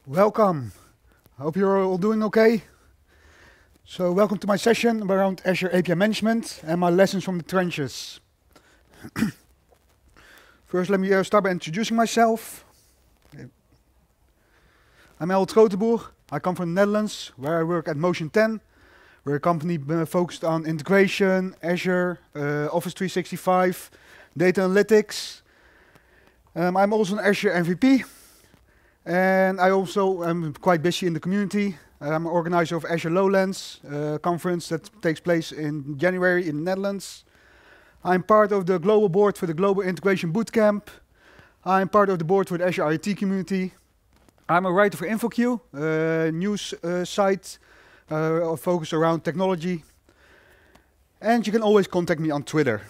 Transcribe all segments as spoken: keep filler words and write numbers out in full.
Welcome. I hope you're all doing okay. So welcome to my session around Azure A P I Management and my lessons from the trenches. First, let me uh, start by introducing myself. I'm El Troteboer. I come from the Netherlands, where I work at Motion ten. We're a company uh, focused on integration, Azure, uh, Office three sixty-five, data analytics. Um, I'm also an Azure M V P. And I also am quite busy in the community. I'm an organizer of Azure Lowlands, a conference that takes place in January in the Netherlands. I'm part of the global board for the Global Integration Bootcamp. I'm part of the board for the Azure I O T community. I'm a writer for InfoQ, a news uh, site uh, focused around technology. And you can always contact me on Twitter.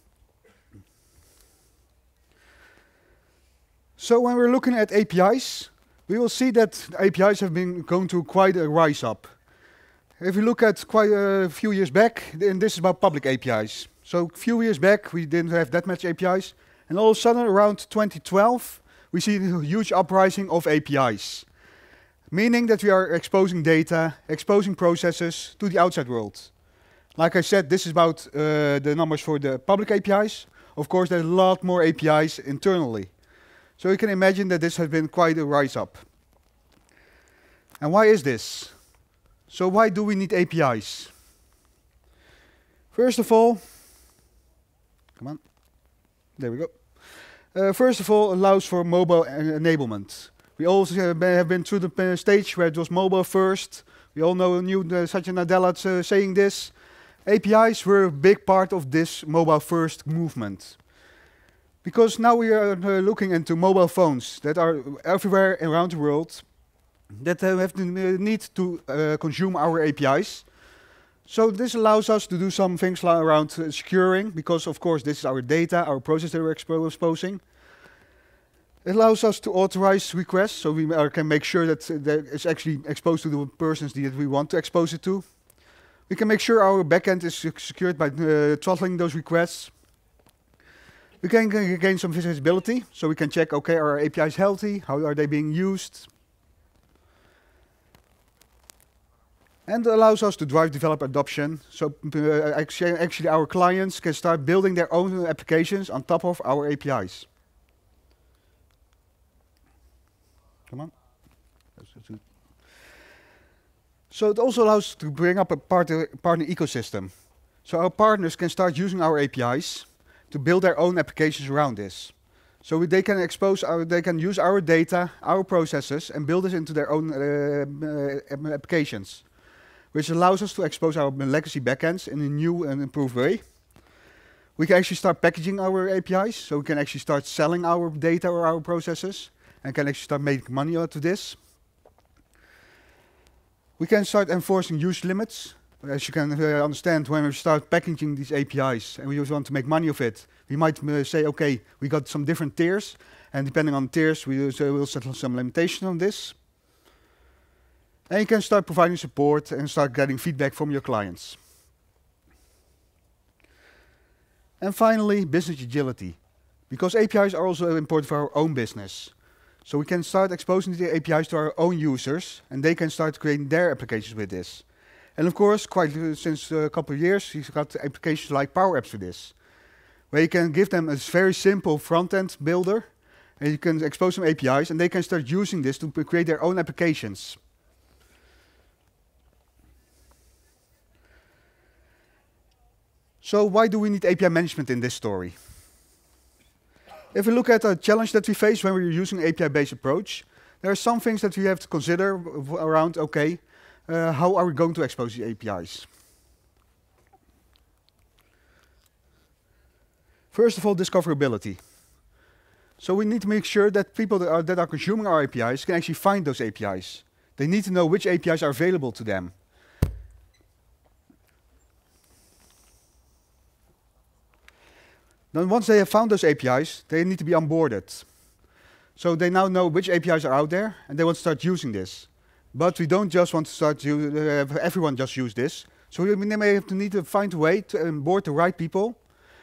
So when we're looking at A P Is, we will see that A P Is have been going through quite a rise up. If you look at quite a few years back, then this is about public A P Is. So a few years back, we didn't have that much A P Is. And all of a sudden, around twenty twelve, we see a huge uprising of A P Is. Meaning that we are exposing data, exposing processes to the outside world. Like I said, this is about uh, the numbers for the public A P Is. Of course, there's a lot more A P Is internally. So you can imagine that this has been quite a rise up. And why is this? So why do we need A P Is? First of all, come on, there we go. Uh, first of all, allows for mobile enablement. We also have been through the stage where it was mobile first. We all know knew uh, Satya Nadella uh, saying this. A P Is were a big part of this mobile first movement. Because now we are uh, looking into mobile phones that are everywhere around the world that uh, have the need to uh, consume our A P Is. So this allows us to do some things like around uh, securing, because of course this is our data, our process that we're expo exposing. It allows us to authorize requests, so we uh, can make sure that uh, that it's actually exposed to the persons that we want to expose it to. We can make sure our backend is secured by uh, throttling those requests. We can gain some visibility, so we can check, okay, are our A P Is healthy? How are they being used? And it allows us to drive developer adoption. So uh, actually, actually our clients can start building their own applications on top of our A P Is. Come on. So it also allows us to bring up a partner, partner ecosystem. So our partners can start using our A P Is to build their own applications around this. So they can expose our, they can use our data, our processes, and build this into their own uh, uh, applications, which allows us to expose our legacy backends in a new and improved way. We can actually start packaging our A P Is, so we can actually start selling our data or our processes, and can actually start making money out of this. We can start enforcing use limits. As you can uh, understand, when we start packaging these A P Is and we just want to make money of it, we might uh, say, okay, we got some different tiers, and depending on tiers, we uh, will set some limitation on this. And you can start providing support and start getting feedback from your clients. And finally, business agility. Because A P Is are also important for our own business. So we can start exposing the A P Is to our own users, and they can start creating their applications with this. And of course, quite uh, since a couple of years, you've got applications like Power Apps for this, where you can give them a very simple front-end builder, and you can expose some A P Is, and they can start using this to create their own applications. So why do we need A P I management in this story? If we look at a challenge that we face when we're using an A P I-based approach, there are some things that we have to consider around, okay, Uh, how are we going to expose the A P Is? First of all, discoverability. So we need to make sure that people that are, that are consuming our A P Is can actually find those A P Is. They need to know which A P Is are available to them. Then once they have found those A P Is, they need to be onboarded. So they now know which A P Is are out there, and they want to start using this. But we don't just want to start to uh, have everyone just use this. So we may have to need to find a way to onboard the right people,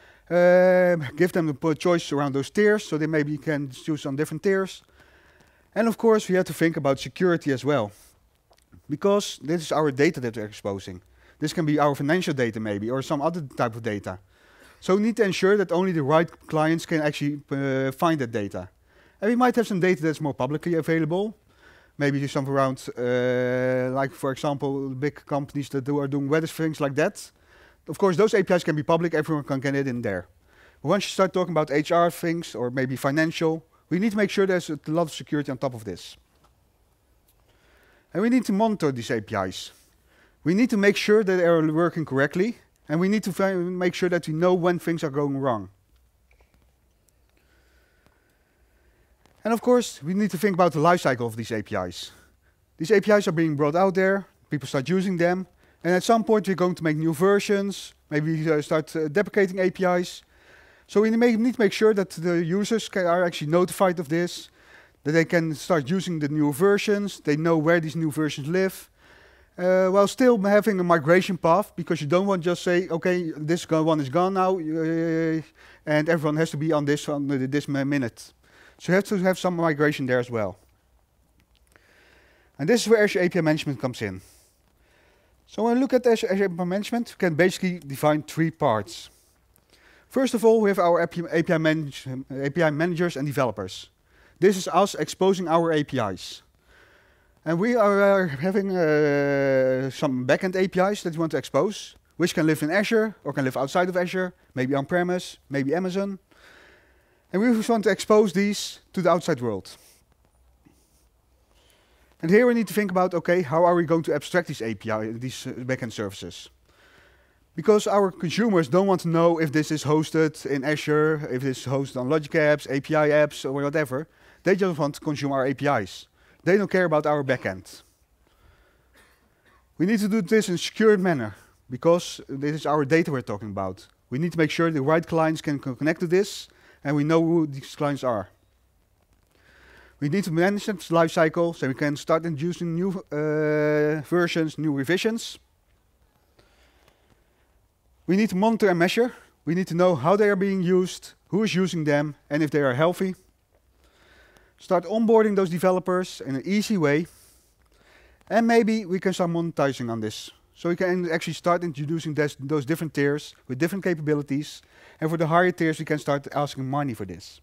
uh, give them the choice around those tiers, so they maybe can choose on different tiers, And of course, we have to think about security as well, because this is our data that we're exposing. This can be our financial data maybe, or some other type of data. So we need to ensure that only the right clients can actually uh, find that data. And we might have some data that's more publicly available. Maybe something around, uh, like for example, big companies that do, are doing weather things like that. Of course, those A P Is can be public, everyone can get it in there. But once you start talking about H R things, or maybe financial, we need to make sure there's a lot of security on top of this. And we need to monitor these A P Is. We need to make sure that they are working correctly, and we need to make sure that we know when things are going wrong. And of course, we need to think about the life cycle of these A P Is. These A P Is are being brought out there, people start using them, and at some point we're going to make new versions, maybe uh, start uh, deprecating A P Is. So we need to make sure that the users can, are actually notified of this, that they can start using the new versions, they know where these new versions live, uh, while still having a migration path, because you don't want to just say, okay, this one is gone now, uh, and everyone has to be on this on this minute. So you have to have some migration there as well. And this is where Azure A P I Management comes in. So when we look at Azure A P I Management, we can basically define three parts. First of all, we have our A P I, manage, A P I managers and developers. This is us exposing our A P Is. And we are uh, having uh, some backend A P Is that we want to expose, which can live in Azure or can live outside of Azure, maybe on-premise, maybe Amazon. And we just want to expose these to the outside world. And here we need to think about, okay, how are we going to abstract these A P I, these uh, backend services? Because our consumers don't want to know if this is hosted in Azure, if this is hosted on Logic Apps, A P I apps, or whatever. They just want to consume our A P Is. They don't care about our backend. We need to do this in a secured manner, because this is our data we're talking about. We need to make sure the right clients can connect to this, and we know who these clients are. We need to manage this life cycle, so we can start introducing new uh, versions, new revisions. We need to monitor and measure. We need to know how they are being used, who is using them, and if they are healthy. Start onboarding those developers in an easy way. And maybe we can start monetizing on this. So we can actually start introducing this, those different tiers with different capabilities. And for the higher tiers, we can start asking money for this.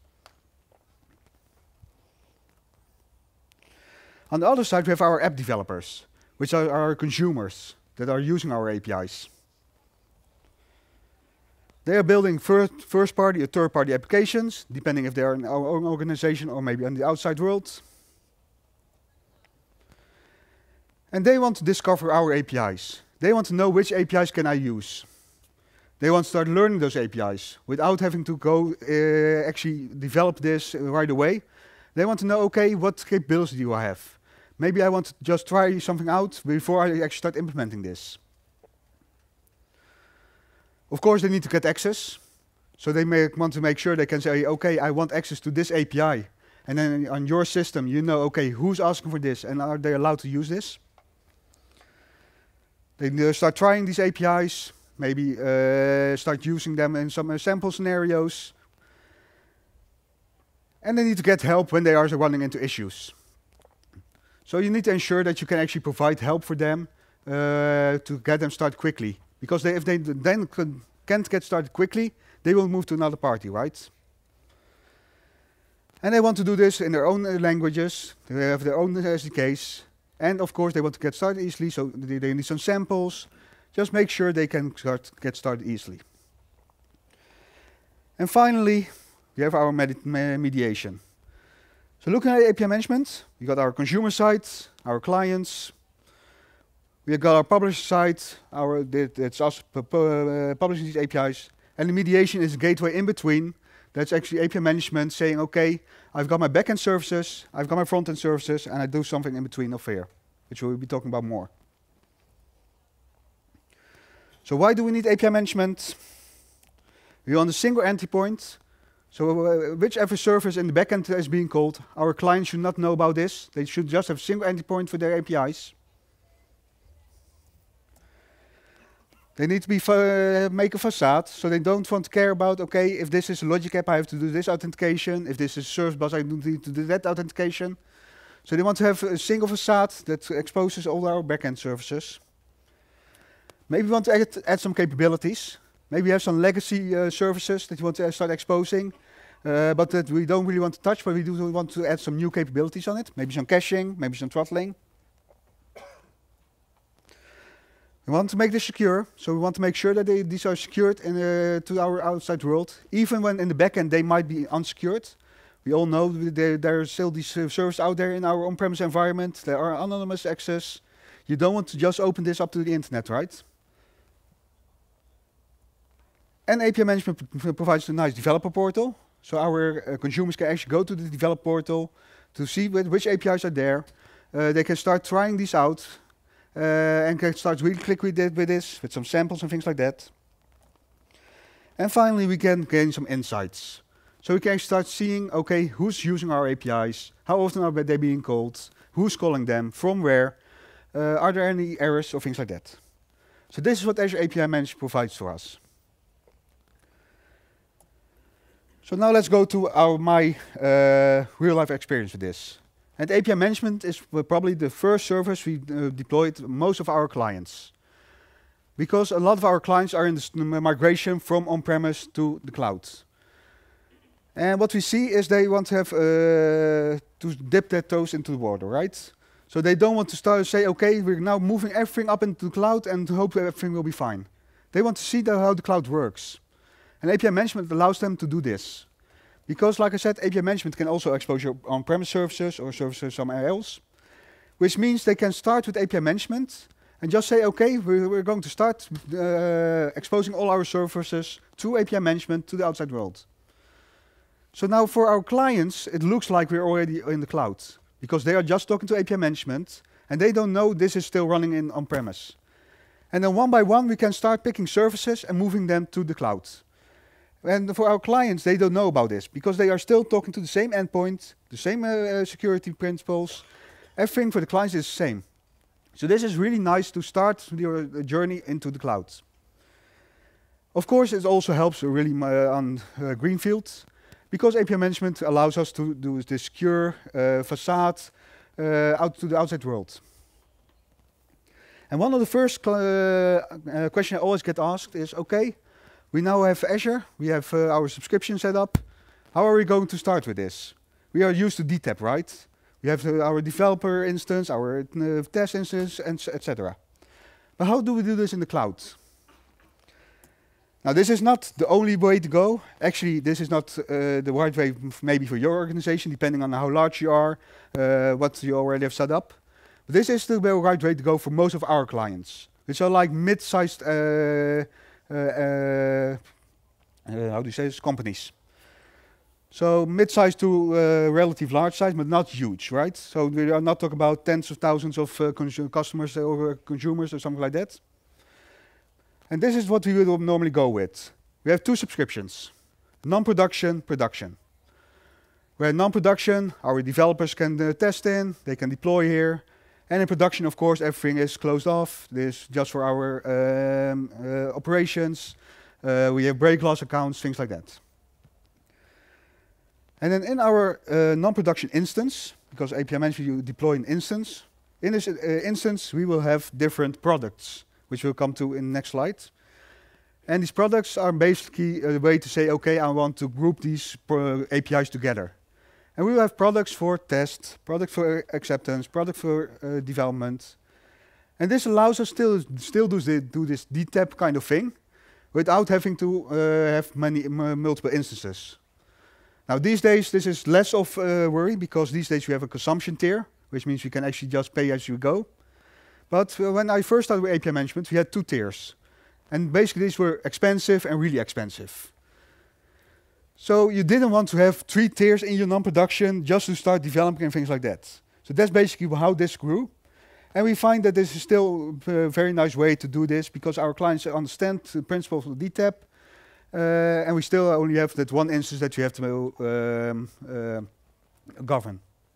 On the other side, we have our app developers, which are our consumers that are using our A P Is. They are building first, first party or third party applications, depending if they are in our own organization or maybe in the outside world. And they want to discover our A P Is. They want to know which A P Is can I use. They want to start learning those A P Is without having to go uh, actually develop this right away. They want to know, okay, what capabilities do I have? Maybe I want to just try something out before I actually start implementing this. Of course, they need to get access. So they may want to make sure they can say, okay, I want access to this A P I. And then on your system, you know, okay, who's asking for this and are they allowed to use this? They start trying these A P Is, maybe uh, start using them in some uh, sample scenarios. And they need to get help when they are running into issues. So you need to ensure that you can actually provide help for them uh, to get them started quickly. Because they, if they then can't get started quickly, they will move to another party, right? And they want to do this in their own uh, languages. They have their own S D Ks. And of course, they want to get started easily, so they, they need some samples. Just make sure they can start, get started easily. And finally, we have our med mediation. So looking at A P I management, we got our consumer side, our clients. We got our publisher side, our, that's us uh, publishing these A P Is. And the mediation is a gateway in between. That's actually A P I management saying, okay, I've got my backend services, I've got my front-end services, and I do something in between of here, which we'll be talking about more. So why do we need A P I management? We want a single entry point. So uh, whichever service in the backend is being called, our clients should not know about this. They should just have a single entry point for their A P Is. They need to be uh, make a facade, so they don't want to care about, okay, if this is a Logic app, I have to do this authentication. If this is Service Bus, I need to do that authentication. So they want to have a single facade that exposes all our backend services. Maybe we want to add, add some capabilities. Maybe you have some legacy uh, services that you want to start exposing, uh, but that we don't really want to touch, but we do want to add some new capabilities on it. Maybe some caching, maybe some throttling. We want to make this secure, so we want to make sure that they, these are secured in, uh, to our outside world. Even when in the backend they might be unsecured. We all know there, there are still these uh, servers out there in our on-premise environment. There are anonymous access. You don't want to just open this up to the internet, right? And A P I management provides a nice developer portal. So our uh, consumers can actually go to the developer portal to see which A P Is are there. Uh, they can start trying these out. Uh, and can start really quick with, it, with this, with some samples and things like that. And finally, we can gain some insights. So we can start seeing, okay, who's using our A P Is, how often are they being called, who's calling them, from where, uh, are there any errors or things like that. So this is what Azure A P I Manager provides for us. So now let's go to our my uh, real-life experience with this. And A P I management is probably the first service we uh, deployed most of our clients. Because a lot of our clients are in the migration from on-premise to the cloud. And what we see is they want to have uh, to dip their toes into the water, right? So they don't want to start say, okay, we're now moving everything up into the cloud and hope everything will be fine. They want to see the, how the cloud works. And A P I management allows them to do this. Because, like I said, A P I management can also expose your on-premise services or services somewhere else, which means they can start with A P I management and just say, okay, we're, we're going to start uh, exposing all our services to A P I management to the outside world. So now for our clients, it looks like we're already in the cloud because they are just talking to A P I management and they don't know this is still running in on-premise. And then one by one, we can start picking services and moving them to the cloud. And for our clients, they don't know about this because they are still talking to the same endpoint, the same uh, security principles. Everything for the clients is the same. So this is really nice to start your journey into the cloud. Of course, it also helps really uh, on uh, Greenfield because A P I management allows us to do the secure uh, facade uh, out to the outside world. And one of the first uh, uh, questions I always get asked is, okay, we now have Azure, we have uh, our subscription set up. How are we going to start with this? We are used to D T A P, right? We have uh, our developer instance, our uh, test instance, and et cetera. But how do we do this in the cloud? Now, this is not the only way to go. Actually, this is not uh, the right way maybe for your organization, depending on how large you are, uh, what you already have set up. But this is the right way to go for most of our clients, which are like mid-sized uh, Uh, uh, uh, how do you say this? Companies. So mid-size to uh, relative large size, but not huge, right? So we are not talking about tens of thousands of uh, customers or consumers or something like that. And this is what we would normally go with. We have two subscriptions, non-production, production. Where non-production, our developers can uh, test in, they can deploy here. And in production, of course, everything is closed off. This is just for our um, uh, operations. Uh, we have break loss accounts, things like that. And then in our uh, non-production instance, because A P I management, you deploy an instance. In this uh, instance, we will have different products, which we'll come to in the next slide. And these products are basically a way to say, okay, I want to group these A P Is together. And we will have products for test, product for acceptance, product for uh, development. And this allows us still still do, the, do this D T A P kind of thing without having to uh, have many m multiple instances. Now these days this is less of a worry because these days we have a consumption tier, which means we can actually just pay as you go. But uh, when I first started with A P I management, we had two tiers. And basically these were expensive and really expensive. So you didn't want to have three tiers in your non-production just to start developing and things like that. So that's basically how this grew. And we find that this is still a very nice way to do this because our clients understand the principles of D T A P. Uh, and we still only have that one instance that you have to um, uh, govern.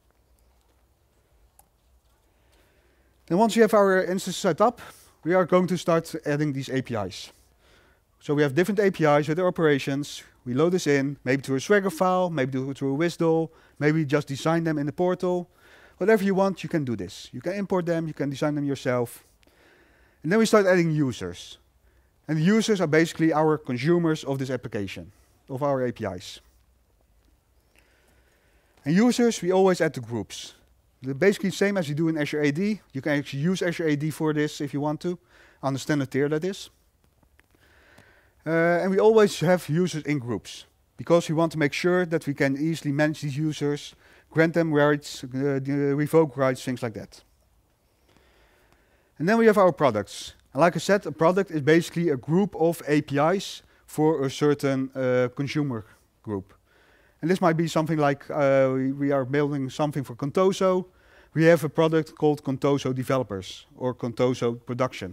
Then once you have our instance set up, we are going to start adding these A P Is. So we have different A P Is with their operations. We load this in, maybe through a Swagger file, maybe through a WSDL, maybe just design them in the portal. Whatever you want, you can do this. You can import them, you can design them yourself. And then we start adding users. And the users are basically our consumers of this application, of our A P Is. And users, we always add to groups. They're basically the same as you do in Azure A D. You can actually use Azure A D for this if you want to, on the standard tier that is. Uh, and we always have users in groups, because we want to make sure that we can easily manage these users, grant them rights, uh, revoke rights, things like that. And then we have our products. And like I said, a product is basically a group of A P Is for a certain uh, consumer group. And this might be something like uh, we, we are building something for Contoso. We have a product called Contoso Developers or Contoso Production.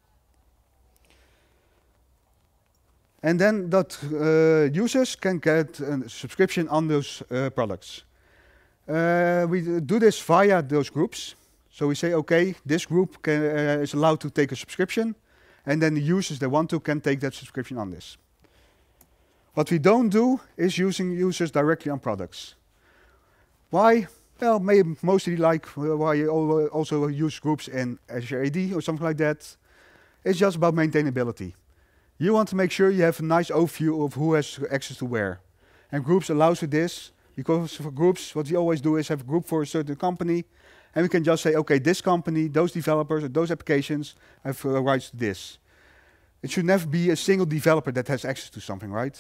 And then that uh, users can get a subscription on those uh, products. Uh, we do this via those groups. So we say, okay, this group can, uh, is allowed to take a subscription, and then the users that want to can take that subscription on this. What we don't do is using users directly on products. Why? Well, maybe mostly like uh, why you al also use groups in Azure A D or something like that. It's just about maintainability. You want to make sure you have a nice overview of who has access to where. And groups allows you this, because for groups, what we always do is have a group for a certain company, and we can just say, okay, this company, those developers, or those applications have uh, rights to this. It should never be a single developer that has access to something, right?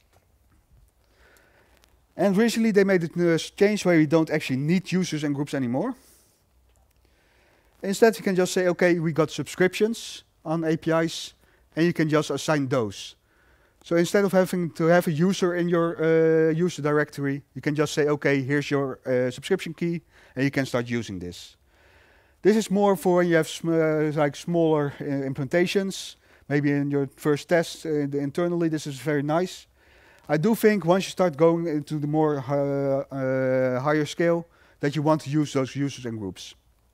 And recently they made a uh, change where we don't actually need users and groups anymore. Instead, you can just say, okay, we got subscriptions on A P Is, and you can just assign those. So instead of having to have a user in your uh, user directory, you can just say, okay, here's your uh, subscription key, and you can start using this. This is more for when you have sm uh, like smaller uh, implementations. Maybe in your first test uh, internally, this is very nice. I do think once you start going into the more uh, uh, higher scale, that you want to use those users and groups.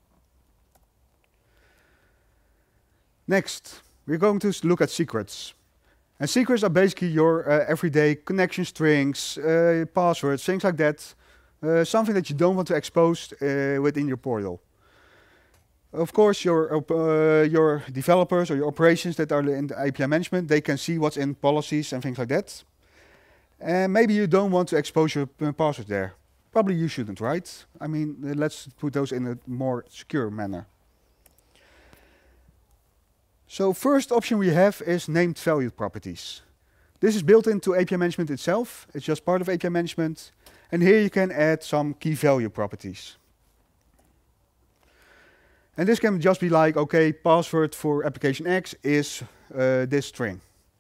Next, we're going to look at secrets. And secrets are basically your uh, everyday connection strings, uh, passwords, things like that. Uh, something that you don't want to expose uh, within your portal. Of course, your, uh, your developers or your operations that are in the A P I management, they can see what's in policies and things like that. And maybe you don't want to expose your uh, password there. Probably you shouldn't, right? I mean, uh, let's put those in a more secure manner. So first option we have is named value properties. This is built into A P I management itself. It's just part of A P I management. And here you can add some key value properties. And this can just be like, okay, password for application X is uh, this string.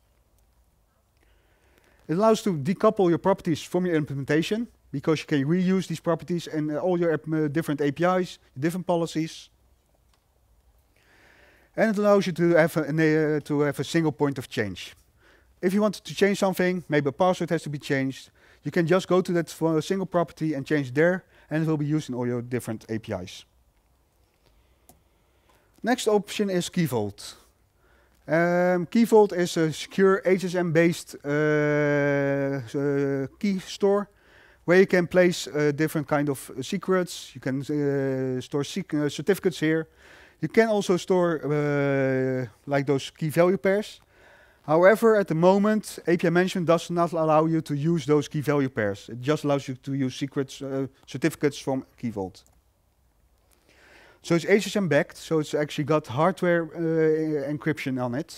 It allows to decouple your properties from your implementation, because you can reuse these properties in uh, all your uh, different A P Is, different policies. And it allows you to have, a, uh, to have a single point of change. If you want to change something, maybe a password has to be changed, you can just go to that for a single property and change there, and it will be used in all your different A P Is. Next option is Key Vault. Um, Key Vault is a secure H S M-based uh, uh, key store, where you can place uh, different kind of uh, secrets. You can uh, store sec uh, certificates here. You can also store uh, like those key value pairs. However, at the moment, A P I management does not allow you to use those key value pairs. It just allows you to use secrets, uh, certificates from Key Vault. So it's H S M backed, so it's actually got hardware uh, encryption on it.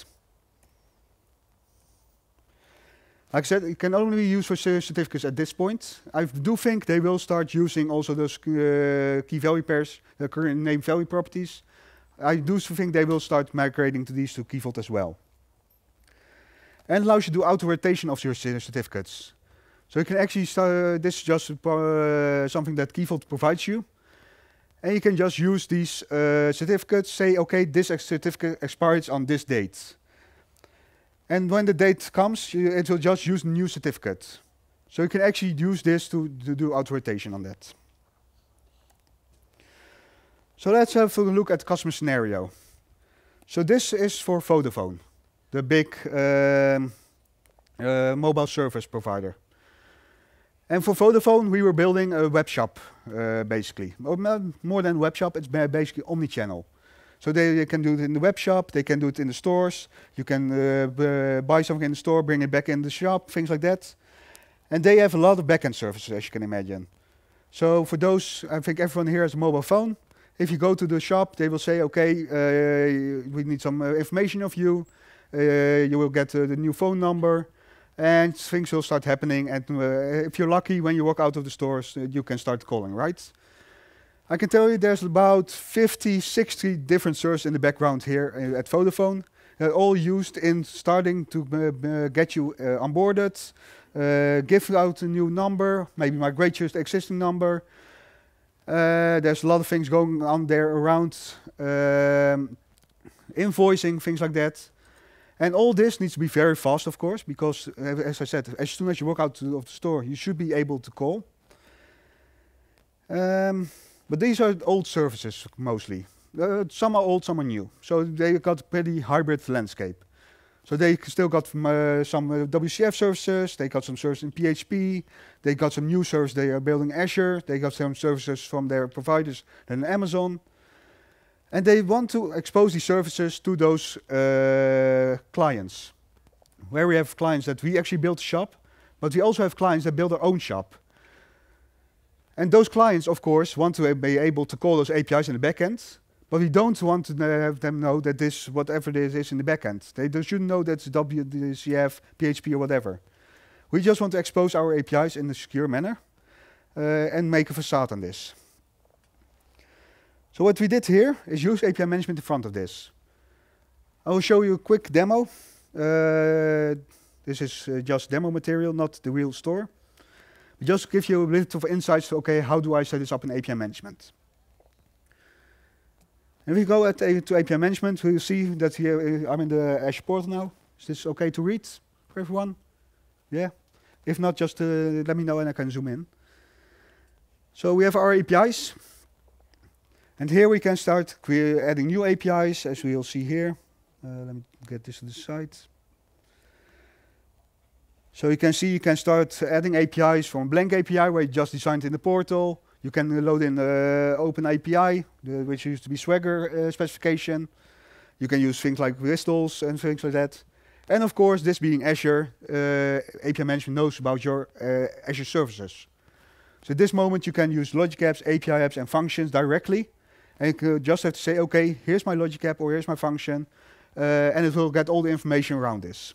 Like I said, it can only be used for certificates at this point. I do think they will start using also those uh, key value pairs, the current name value properties. I do think they will start migrating to these to Key Vault as well. And allows you to do auto-rotation of your certificates. So you can actually start, this is just uh, something that Key Vault provides you. And you can just use these uh, certificates, say, okay, this certificate expires on this date. And when the date comes, you, it will just use a new certificate. So you can actually use this to, to do auto-rotation on that. So let's have a look at the customer scenario. So this is for Vodafone, the big um, uh, mobile service provider. And for Vodafone, we were building a web shop, uh, basically. Or more than web shop, it's basically omni-channel. So they, they can do it in the web shop, they can do it in the stores, you can uh, b buy something in the store, bring it back in the shop, things like that. And they have a lot of backend services, as you can imagine. So for those, I think everyone here has a mobile phone. If you go to the shop, they will say, okay, uh, we need some uh, information of you. Uh, you will get uh, the new phone number. And things will start happening. And uh, if you're lucky, when you walk out of the stores, uh, you can start calling, right? I can tell you there's about fifty, sixty different services in the background here uh, at Vodafone. Uh, all used in starting to uh, uh, get you uh, onboarded, uh, give out a new number, maybe migrate your existing number. Uh, there's a lot of things going on there around um, invoicing, things like that. And all this needs to be very fast, of course, because, uh, as I said, as soon as you walk out to, of the store, you should be able to call. Um, but these are old services, mostly. Uh, some are old, some are new. So they got a pretty hybrid landscape. So they still got uh, some uh, W C F services, they got some services in P H P, they got some new services they are building Azure, they got some services from their providers and Amazon. And they want to expose these services to those uh, clients. Where we have clients that we actually build a shop, but we also have clients that build their own shop. And those clients, of course, want to be able to call those A P Is in the backend, but we don't want to have them know that this, whatever this is in the backend. They shouldn't know that's W C F, P H P, or whatever. We just want to expose our A P Is in a secure manner uh, and make a facade on this. So what we did here is use A P I management in front of this. I will show you a quick demo. Uh, this is uh, just demo material, not the real store. But just to give you a bit of insights to, okay, how do I set this up in A P I management? If we go at, uh, to A P I management, we'll see that here uh, I'm in the Azure portal now. Is this okay to read for everyone? Yeah? If not, just uh, let me know and I can zoom in. So we have our A P Is. And here we can start adding new A P Is, as we'll see here. Uh, let me get this to the side. So you can see you can start adding A P Is from a blank A P I where you just designed in the portal. You can uh, load in uh, Open A P I, the, which used to be Swagger uh, specification. You can use things like Crystals and things like that. And of course, this being Azure, uh, A P I management knows about your uh, Azure services. So at this moment, you can use logic apps, A P I apps, and functions directly. And you just have to say, okay, here's my logic app or here's my function, uh, and it will get all the information around this.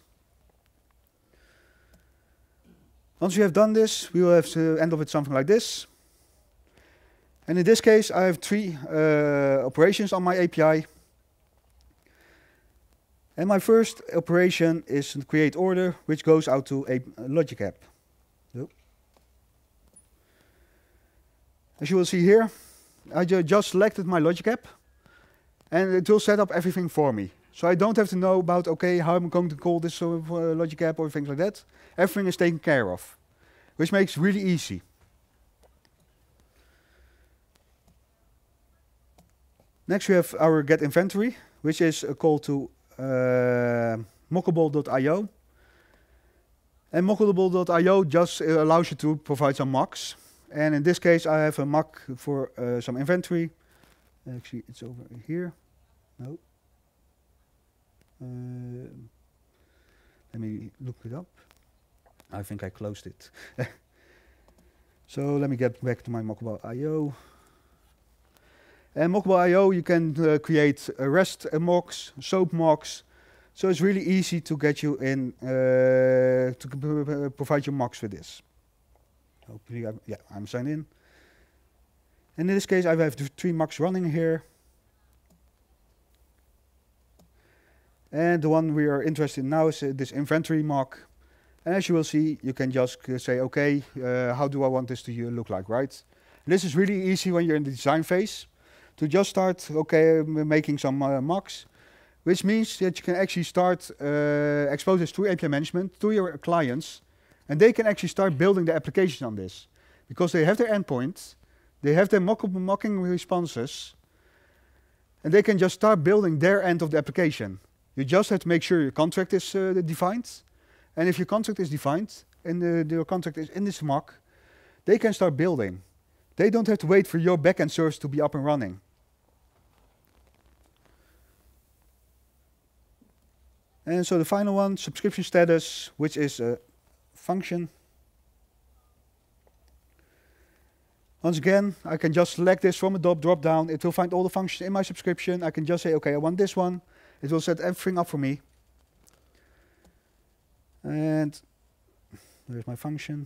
Once you have done this, we will have to end up with something like this. And in this case, I have three uh, operations on my A P I. And my first operation is to create order, which goes out to a logic app. So, as you will see here, I ju just selected my logic app, and it will set up everything for me. So I don't have to know about, okay, how I'm going to call this uh, logic app or things like that. Everything is taken care of, which makes it really easy. Next we have our get inventory, which is a call to uh, mockable dot i o. And mockable dot i o just uh, allows you to provide some mocks. And in this case, I have a mock for uh, some inventory. Actually, it's over here. No. Uh, let me look it up. I think I closed it. So let me get back to my mockable dot i o. And mockable dot i o, you can uh, create uh, REST uh, mocks, SOAP mocks. So it's really easy to get you in, uh, to uh, provide your mocks with this. Hopefully, I'm, yeah, I'm signed in. And in this case, I have three mocks running here. And the one we are interested in now is uh, this inventory mock. And as you will see, you can just uh, say, okay, uh, how do I want this to uh, look like, right? And this is really easy when you're in the design phase to just start, okay, making some uh, mocks, which means that you can actually start uh, expose this to A P I management to your clients. And they can actually start building the application on this. Because they have their endpoint, they have their mock mocking responses, and they can just start building their end of the application. You just have to make sure your contract is uh, defined. And if your contract is defined, and uh, your contract is in this mock, they can start building. They don't have to wait for your backend service to be up and running. And so the final one, subscription status, which is a function. Once again, I can just select this from a drop, drop down. It will find all the functions in my subscription. I can just say, okay, I want this one. It will set everything up for me. And there's my function.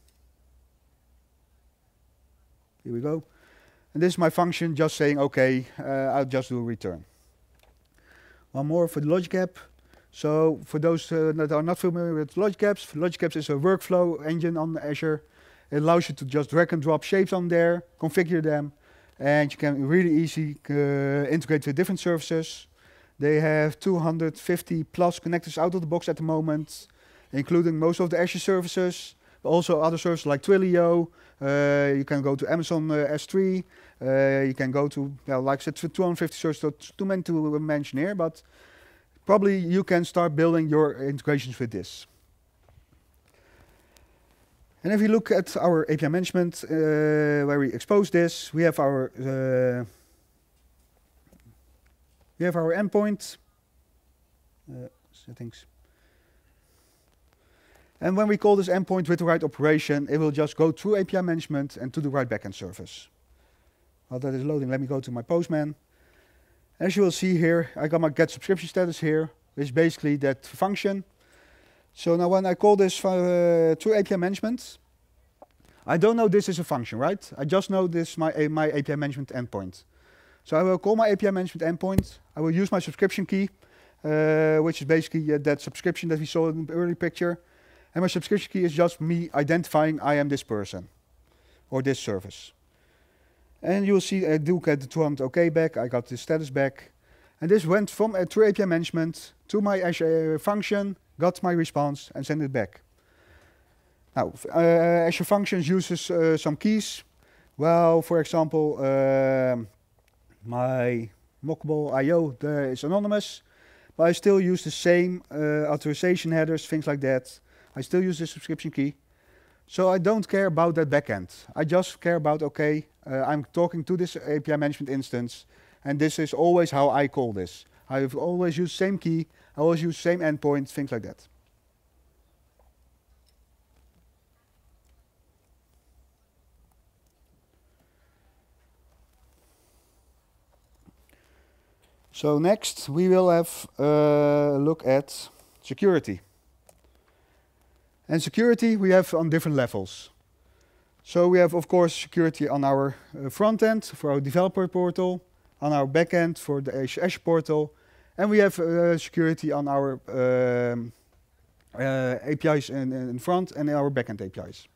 Here we go. And this is my function just saying, okay, uh, I'll just do a return. One more for the logic app. So for those uh, that are not familiar with logic apps, logic apps is a workflow engine on Azure. It allows you to just drag and drop shapes on there, configure them, and you can really easily uh, integrate with different services. They have two hundred fifty plus connectors out of the box at the moment, including most of the Azure services, but also other services like Twilio. Uh, you can go to Amazon uh, S three. Uh, you can go to, well, like I said, two hundred fifty services, so it's too many to mention here, but probably you can start building your integrations with this. And if you look at our A P I management, uh, where we expose this, we have our uh, we have our endpoint uh, settings. And when we call this endpoint with the right operation, it will just go through A P I management and to the right backend service. While that is loading, let me go to my Postman. As you will see here, I got my get subscription status here, which is basically that function. So now when I call this uh, through A P I management, I don't know this is a function, right? I just know this is my, uh, my A P I management endpoint. So I will call my A P I management endpoint. I will use my subscription key, uh, which is basically uh, that subscription that we saw in the early picture. And my subscription key is just me identifying I am this person or this service. And you will see I do get the two hundred OK back. I got the status back. And this went from uh, through A P I management to my Azure function, got my response, and sent it back. Now, uh, Azure Functions uses uh, some keys. Well, for example, uh, my mockable I O uh, is anonymous, but I still use the same uh, authorization headers, things like that. I still use the subscription key. So I don't care about that backend. I just care about, okay, uh, I'm talking to this A P I management instance, and this is always how I call this. I've always used same key, I always use same endpoint, things like that. So next we will have a look at security. And security we have on different levels. So we have, of course, security on our uh, front end for our developer portal, on our back end for the Azure portal, and we have uh, security on our um, uh, A P Is in, in front and our backend A P Is.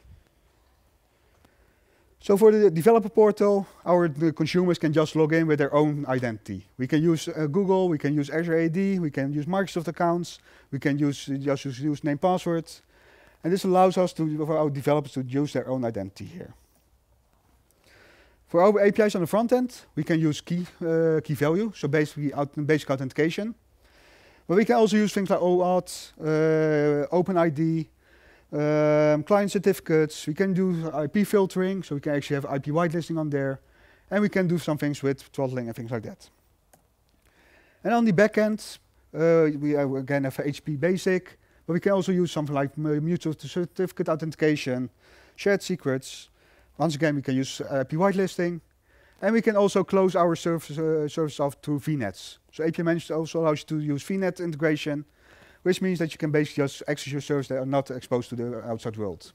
So for the developer portal, our the consumers can just log in with their own identity. We can use uh, Google, we can use Azure A D, we can use Microsoft accounts, we can use uh, just use username, password, and this allows us to for our developers to use their own identity here. For our A P Is on the front end, we can use key uh, key value, so basically out, basic authentication. But we can also use things like OAuth, uh, OpenID. Um, client certificates, we can do I P filtering, so we can actually have I P whitelisting on there, and we can do some things with throttling and things like that. And on the back end, uh, we uh, again have H P Basic, but we can also use something like mutual certificate authentication, shared secrets. Once again, we can use I P whitelisting, and we can also close our service, uh, service off to V NETs. So A P I Management also allows you to use V NET integration, which means that you can basically just access your servers that are not exposed to the outside world.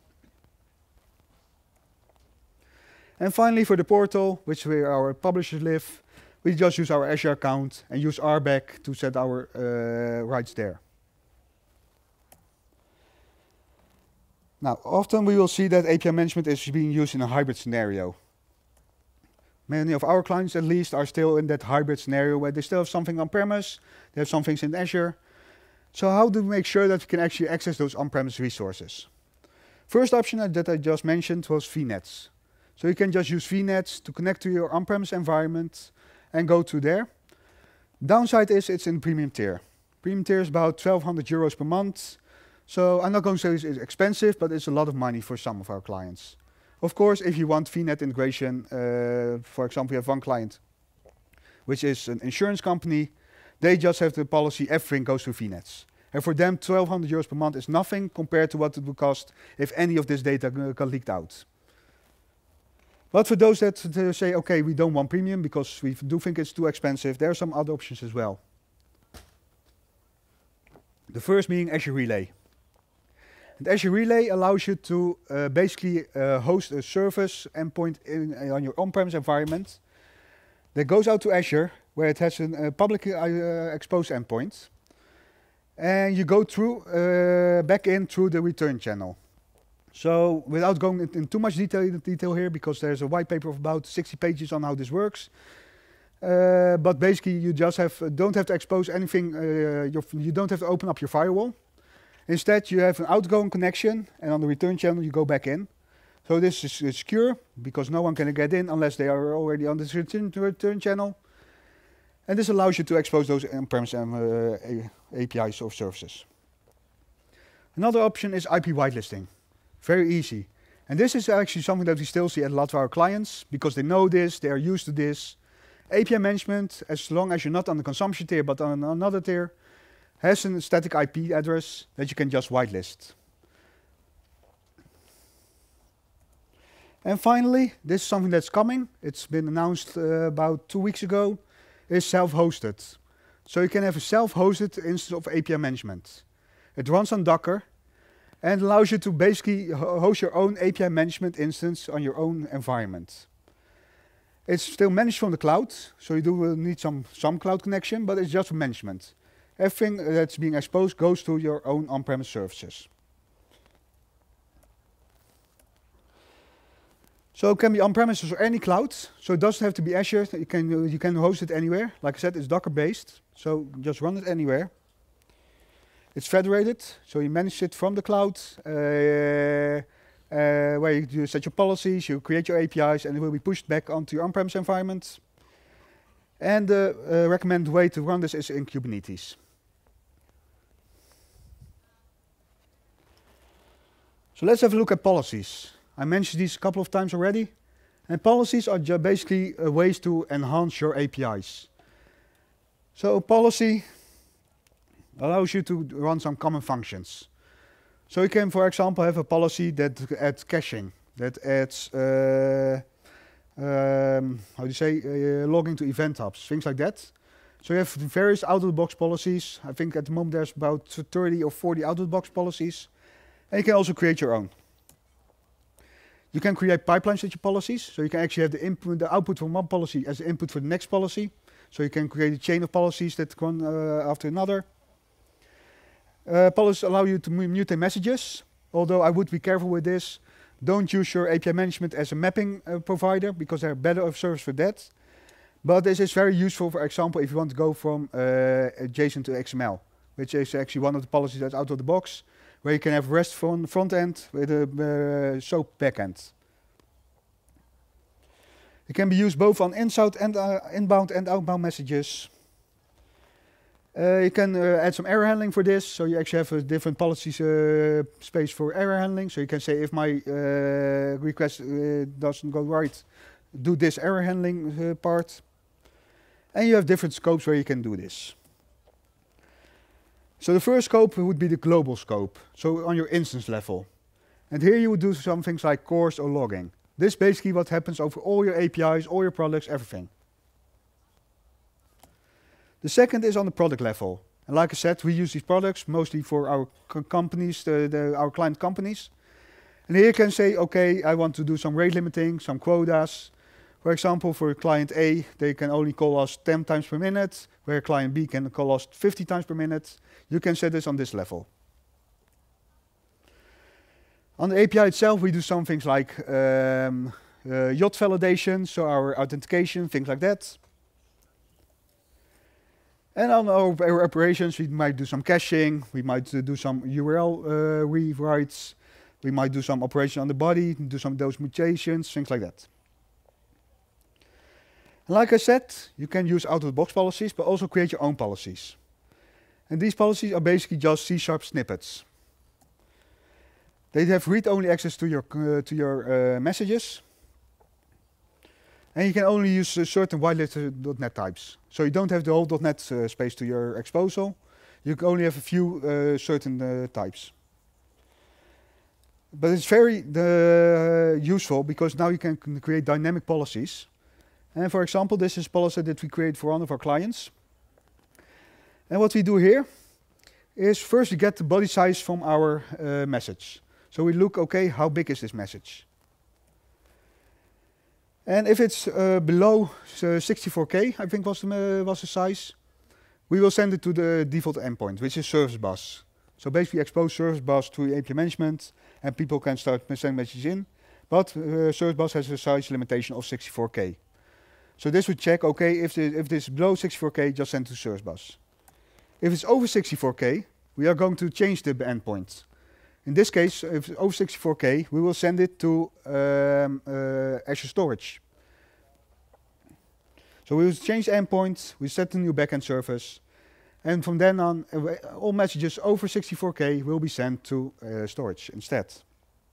And finally, for the portal, which where our publishers live, we just use our Azure account and use R B A C to set our uh, rights there. Now, often we will see that A P I management is being used in a hybrid scenario. Many of our clients, at least, are still in that hybrid scenario where they still have something on-premise, they have some things in Azure. So how do we make sure that we can actually access those on-premise resources? First option that I just mentioned was V NETs. So you can just use V NETs to connect to your on-premise environment and go to there. Downside is it's in premium tier. Premium tier is about twelve hundred euros per month. So I'm not going to say it's expensive, but it's a lot of money for some of our clients. Of course, if you want V NET integration, uh, for example, you have one client, which is an insurance company, they just have the policy, everything goes to V NETs. And for them, twelve hundred euros per month is nothing compared to what it would cost if any of this data got leaked out. But for those that uh, say, okay, we don't want premium because we do think it's too expensive, there are some other options as well. The first being Azure Relay. And Azure Relay allows you to uh, basically uh, host a service endpoint in, uh, on your on-premise environment that goes out to Azure, where it has a uh, public uh, exposed endpoint. And you go through, uh, back in through the return channel. So without going into too much detail, detail here, because there's a white paper of about sixty pages on how this works. Uh, but basically, you just have uh, don't have to expose anything. Uh, your, you don't have to open up your firewall. Instead, you have an outgoing connection, and on the return channel, you go back in. So this is uh, secure, because no one can get in unless they are already on this return, return channel. And this allows you to expose those on-premise um, uh, A P Is or services. Another option is I P whitelisting. Very easy. And this is actually something that we still see at a lot of our clients, because they know this, they are used to this. A P I management, as long as you're not on the consumption tier, but on another tier, has a static I P address that you can just whitelist. And finally, this is something that's coming. It's been announced uh, about two weeks ago, is self-hosted. So you can have a self-hosted instance of A P I management. It runs on Docker, and allows you to basically host your own A P I management instance on your own environment. It's still managed from the cloud, so you do need some, some cloud connection, but it's just for management. Everything that's being exposed goes to your own on-premise services. So it can be on-premises or any cloud, so it doesn't have to be Azure. You can, uh, you can host it anywhere. Like I said, it's Docker-based, so just run it anywhere. It's federated, so you manage it from the cloud, uh, uh, where you, you set your policies, you create your A P Is, and it will be pushed back onto your on-premise environment. And the uh, recommended way to run this is in Kubernetes. So let's have a look at policies. I mentioned these a couple of times already. And policies are ju basically uh, ways to enhance your A P Is. So a policy allows you to run some common functions. So you can, for example, have a policy that adds caching, that adds, uh, um, how do you say, uh, logging to event hubs, things like that. So you have various out-of-the-box policies. I think at the moment there's about thirty or forty out-of-the-box policies. And you can also create your own. You can create pipelines with your policies. So you can actually have the, input, the output from one policy as the input for the next policy. So you can create a chain of policies that run uh, after another. Uh, policies allow you to mutate messages, although I would be careful with this. Don't use your A P I management as a mapping uh, provider, because there are better of service for that. But this is very useful, for example, if you want to go from uh, JSON to X M L, which is actually one of the policies that's out of the box, where you can have REST from the front end with a uh, SOAP back end. It can be used both on inside and uh, inbound and outbound messages. Uh, you can uh, add some error handling for this, so you actually have a different policies uh, space for error handling. So you can say, if my uh, request uh, doesn't go right, do this error handling uh, part. And you have different scopes where you can do this. So the first scope would be the global scope, so on your instance level. And here you would do some things like cores or logging. This is basically what happens over all your A P Is, all your products, everything. The second is on the product level. And like I said, we use these products mostly for our co companies, the, the, our client companies. And here you can say, okay, I want to do some rate limiting, some quotas. For example, for client A, they can only call us ten times per minute, where client B can call us fifty times per minute. You can set this on this level. On the A P I itself, we do some things like um, uh, yacht validation, so our authentication, things like that. And on our, our operations, we might do some caching, we might uh, do some U R L uh, rewrites, we might do some operation on the body, do some of those mutations, things like that. And like I said, you can use out-of-the-box policies, but also create your own policies. And these policies are basically just C sharp snippets. They have read-only access to your uh, to your uh, messages, and you can only use uh, certain whitelisted dot net types. So you don't have the whole dot net uh, space to your exposal. You can only have a few uh, certain uh, types. But it's very uh, useful because now you can create dynamic policies. And for example, this is a policy that we create for one of our clients. And what we do here is first we get the body size from our uh, message. So we look, okay, how big is this message? And if it's uh, below uh, sixty-four K, I think was the, uh, was the size, we will send it to the default endpoint, which is Service Bus. So basically expose Service Bus to A P I management, and people can start sending messages in. But uh, Service Bus has a size limitation of sixty-four K. So this would check, okay, if, the, if this is below sixty-four K, just send to Service Bus. If it's over sixty-four K, we are going to change the endpoint. In this case, if it's over sixty-four K, we will send it to um, uh, Azure Storage. So we will change the endpoint, we set a new backend service, and from then on, uh, all messages over sixty-four K will be sent to uh, storage instead. So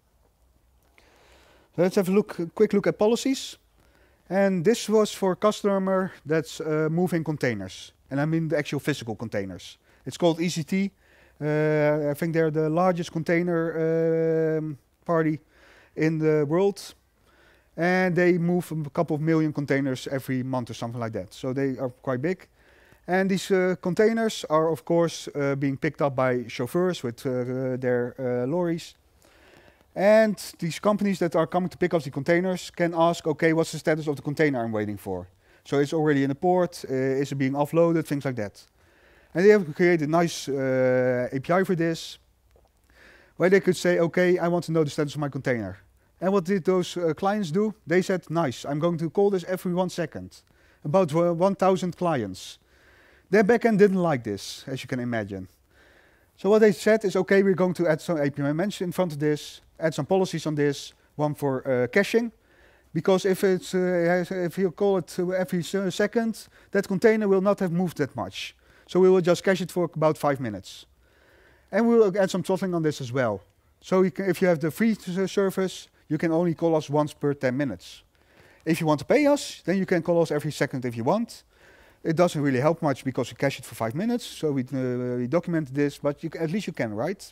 let's have a look, a quick look at policies. And this was for a customer that's uh, moving containers. And I mean the actual physical containers. It's called E C T. Uh, I think they're the largest container um, party in the world. And they move a couple of million containers every month or something like that. So they are quite big. And these uh, containers are, of course, uh, being picked up by chauffeurs with uh, their uh, lorries. And these companies that are coming to pick up the containers can ask, okay, what's the status of the container I'm waiting for? So it's already in the port, uh, is it being offloaded, things like that. And they have created a nice uh, A P I for this, where they could say, okay, I want to know the status of my container. And what did those uh, clients do? They said, nice, I'm going to call this every one second. About uh, one thousand clients. Their backend didn't like this, as you can imagine. So what they said is, okay, we're going to add some A P I management in front of this, add some policies on this, one for uh, caching. Because if, it's, uh, if you call it every second, that container will not have moved that much. So we will just cache it for about five minutes. And we will add some throttling on this as well. So you can, if you have the free service, you can only call us once per ten minutes. If you want to pay us, then you can call us every second if you want. It doesn't really help much because we cache it for five minutes, so we, uh, we document this, but you, at least you can, right?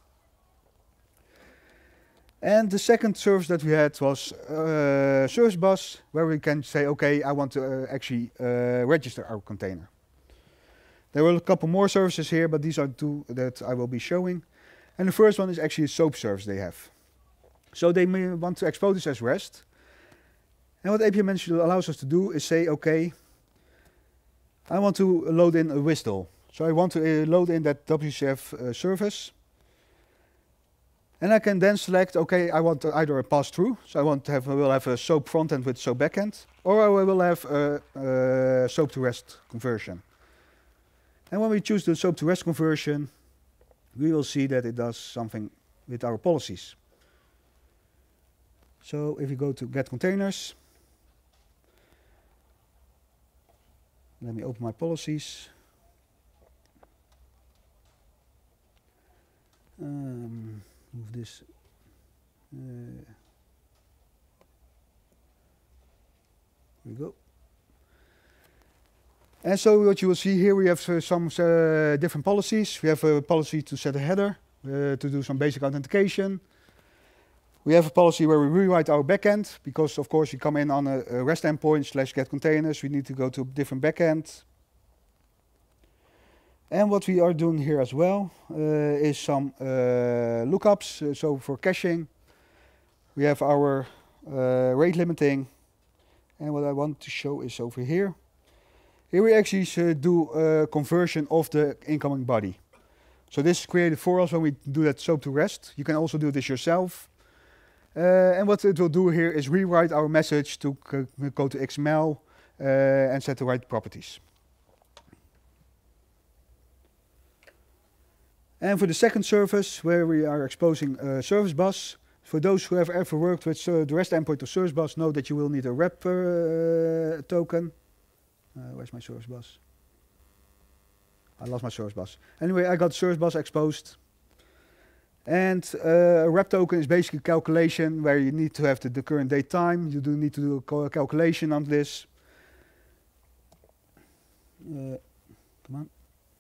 And the second service that we had was uh, Service Bus, where we can say, okay, I want to uh, actually uh, register our container. There were a couple more services here, but these are two that I will be showing. And the first one is actually a SOAP service they have. So they may want to expose this as REST. And what A P I Manager allows us to do is say, okay, I want to load in a W S D L. So I want to uh, load in that W C F uh, service. And I can then select, okay, I want either a pass-through, so I want to have, I will have a SOAP frontend with SOAP backend, or I will have a, a SOAP to REST conversion. And when we choose the SOAP to REST conversion, we will see that it does something with our policies. So if you go to get containers, let me open my policies. Um, move this. Uh, here we go. And so what you will see here, we have uh, some uh, different policies. We have a policy to set a header, uh, to do some basic authentication. We have a policy where we rewrite our backend, because of course you come in on a, a REST endpoint slash get containers, we need to go to a different backend. And what we are doing here as well uh, is some uh, lookups. Uh, so for caching, we have our uh, rate limiting. And what I want to show is over here. Here we actually uh, do a conversion of the incoming body. So this is created for us when we do that SOAP to REST. You can also do this yourself. Uh, and what it will do here is rewrite our message to go to X M L uh, and set the right properties. And for the second service, where we are exposing a service bus, for those who have ever worked with uh, the REST endpoint of service bus, know that you will need a wrap uh, token. Uh, where's my service bus? I lost my service bus. Anyway, I got service bus exposed. And uh, a wrap token is basically a calculation where you need to have the, the current date time. You do need to do a cal calculation on this. Uh, come on.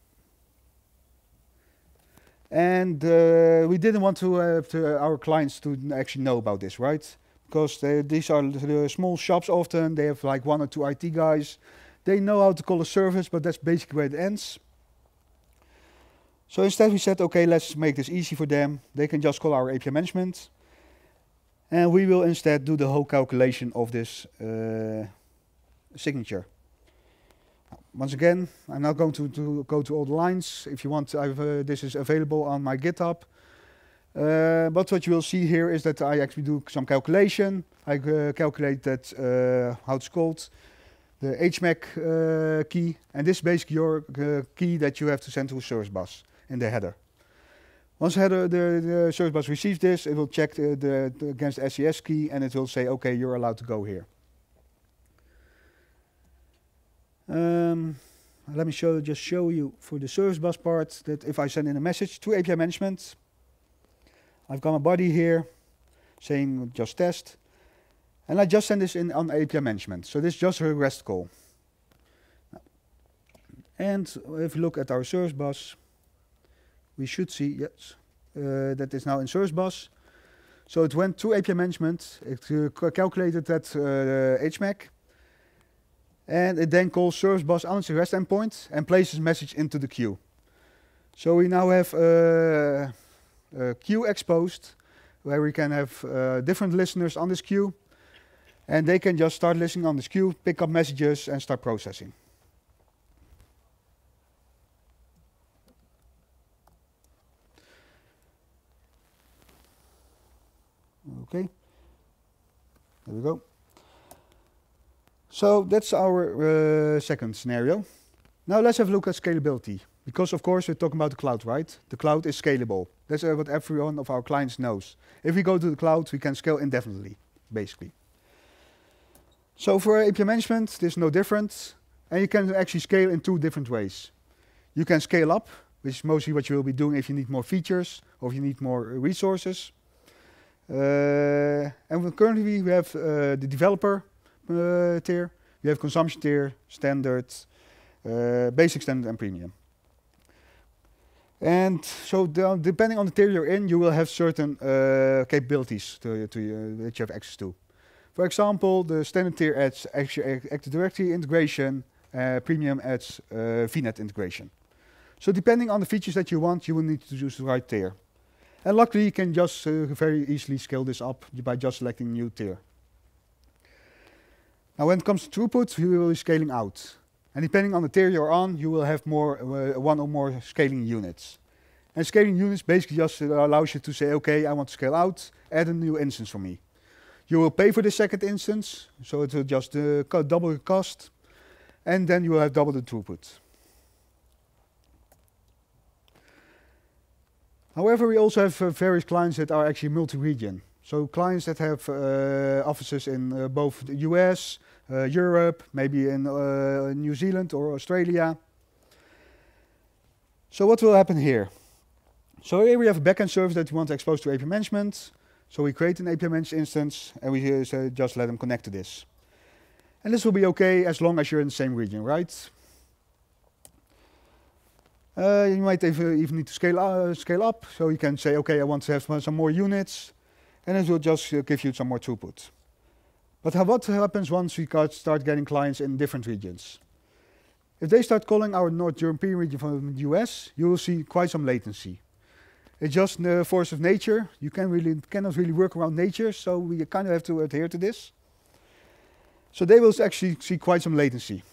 And uh, we didn't want to have to our clients to actually know about this, right? Because they, these are the small shops often. They have like one or two I T guys. They know how to call a service, but that's basically where it ends. So instead we said, okay, let's make this easy for them. They can just call our A P I management. And we will instead do the whole calculation of this uh, signature. Once again, I'm not going to, to go to all the lines. If you want, I've, uh, this is available on my GitHub. Uh, but what you will see here is that I actually do some calculation. I uh, calculate that, uh, how it's called, the H M A C uh, key. And this is basically your uh, key that you have to send to a service bus in the header. Once header, the, the service bus receives this, it will check the, the, the against the S E S key, and it will say, okay, you're allowed to go here. Um, let me show, just show you for the service bus part that if I send in a message to A P I management, I've got my body here saying just test, and I just send this in on A P I management. So this is just a REST call. And if you look at our service bus, we should see yes uh, that is now in service bus. So it went to A P I management, it uh, calculated that uh, H M A C, and it then calls service bus on its REST endpoint and places message into the queue. So we now have uh, a queue exposed where we can have uh, different listeners on this queue, and they can just start listening on this queue, pick up messages, and start processing. Okay, there we go. So that's our uh, second scenario. Now let's have a look at scalability. Because of course we're talking about the cloud, right? The cloud is scalable. That's uh, what every one of our clients knows. If we go to the cloud, we can scale indefinitely, basically. So for A P I management, there's no difference. And you can actually scale in two different ways. You can scale up, which is mostly what you will be doing if you need more features or if you need more resources. Uh, and currently we have uh, the developer uh, tier, we have consumption tier, standard, uh, basic, standard, and premium. And so the, depending on the tier you're in, you will have certain uh, capabilities to, to, uh, that you have access to. For example, the standard tier adds Active Directory integration, uh, premium adds uh, V NET integration. So depending on the features that you want, you will need to choose the right tier. And luckily, you can just uh, very easily scale this up by just selecting new tier. Now, when it comes to throughput, we will be scaling out. And depending on the tier you're on, you will have more uh, one or more scaling units. And scaling units basically just uh, allows you to say, okay, I want to scale out, add a new instance for me. You will pay for the second instance, so it will just uh, double the cost, and then you will have double the throughput. However, we also have uh, various clients that are actually multi-region. So clients that have uh, offices in uh, both the U S, uh, Europe, maybe in uh, New Zealand or Australia. So what will happen here? So here we have a backend service that we want to expose to A P I management. So we create an A P I managed instance, and we uh, say just let them connect to this. And this will be okay as long as you're in the same region, right? Uh, you might even, even need to scale, uh, scale up, so you can say, okay, I want to have some more units, and it will just uh, give you some more throughput. But how, what happens once we start getting clients in different regions? If they start calling our North European region from the U S, you will see quite some latency. It's just the force of nature. You can really, cannot really work around nature, so we kind of have to adhere to this. So they will actually see quite some latency.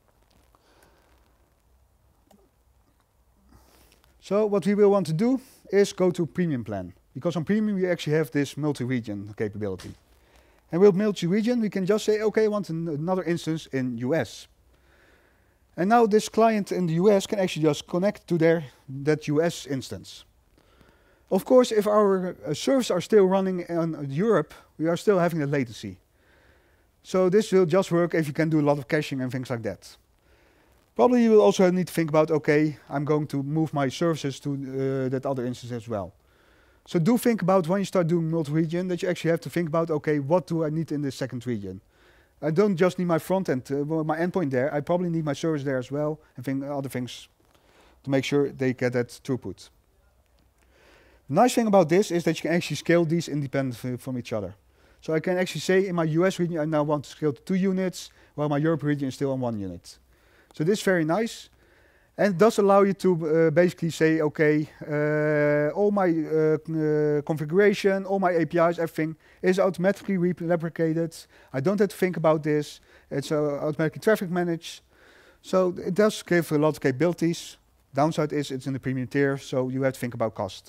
So what we will want to do is go to premium plan, because on premium we actually have this multi-region capability. And with multi-region we can just say, okay, I want an another instance in U S. And now this client in the U S can actually just connect to their that U S instance. Of course, if our uh, servers are still running in Europe, we are still having the latency. So this will just work if you can do a lot of caching and things like that. Probably you will also need to think about, okay, I'm going to move my services to uh, that other instance as well. So do think about when you start doing multi-region that you actually have to think about, okay, what do I need in this second region? I don't just need my front end, uh, well, my endpoint there. I probably need my service there as well, and think other things to make sure they get that throughput. The nice thing about this is that you can actually scale these independently from each other. So I can actually say in my U S region, I now want to scale to two units, while my Europe region is still on one unit. So this is very nice. And it does allow you to uh, basically say, okay, uh, all my uh, uh, configuration, all my A P Is, everything is automatically replicated. I don't have to think about this. It's uh, automatically traffic managed. So it does give a lot of capabilities. Downside is it's in the premium tier, so you have to think about cost.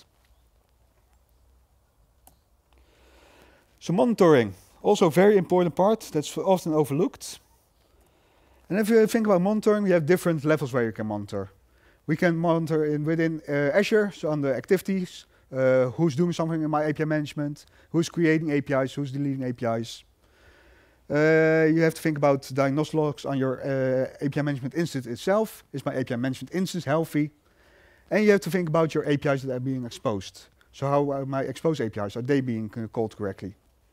So monitoring, also a very important part that's often overlooked. And if you think about monitoring, we have different levels where you can monitor. We can monitor in within uh, Azure, so on the activities, uh, who's doing something in my A P I management, who's creating A P Is, who's deleting A P Is. Uh, you have to think about diagnostic logs on your uh, A P I management instance itself. Is my A P I management instance healthy? And you have to think about your A P Is that are being exposed. So how are my exposed A P Is, are they being uh, called correctly?